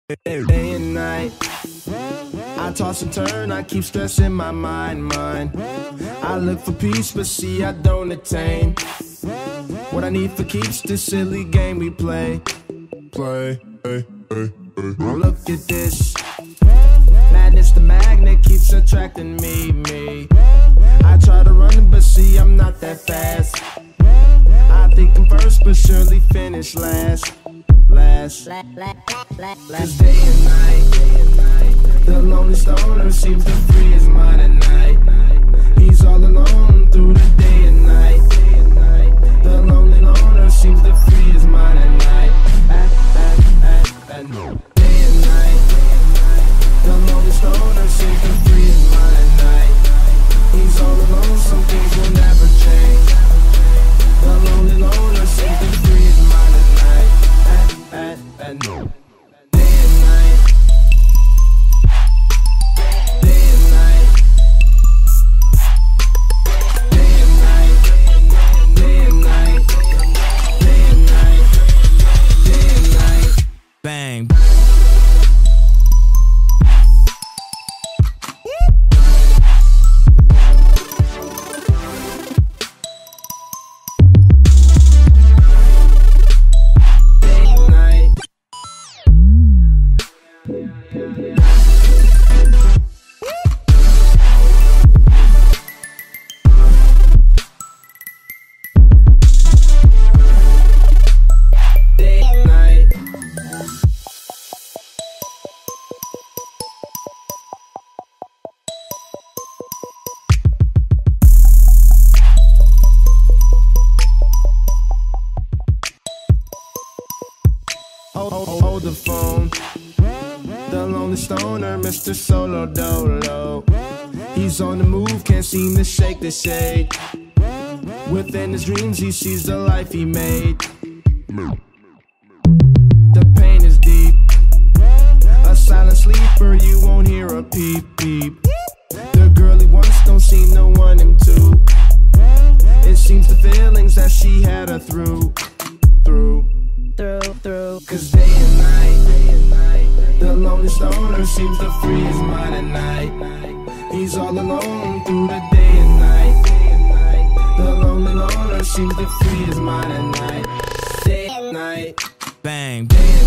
Day and night, I toss and turn, I keep stressing my mind. I look for peace, but see I don't attain what I need for keeps this silly game we play. Look at this madness, the magnet keeps attracting me. I try to run, but see I'm not that fast. I think I'm first, but surely finish last. Cause day and night, the lonely stoner seems to free his mind at night. He's all alone through the day and night. The lonely loner seems to free his mind at night. Day and night, the lonely stoner seems to free his mind at night. He's all alone, some things will never change. The lonely loner seems to free his mind at night. No. Day and night, day and night, day and night, day and night, day and night, day and night. Bang. Hold the phone, the lonely stoner, Mr. Solo Dolo. He's on the move, can't seem to shake the shade. Within his dreams he sees the life he made. The pain is deep, a silent sleeper, you won't hear a peep peep. The girl he wants don't seem to want him to. It seems the feelings that she had her through. Cause day and night, the lonely stoner seems to free his mind at night. He's all alone through the day and night. The lonely loner seems to free his mind at night. Day and night, bang, bang.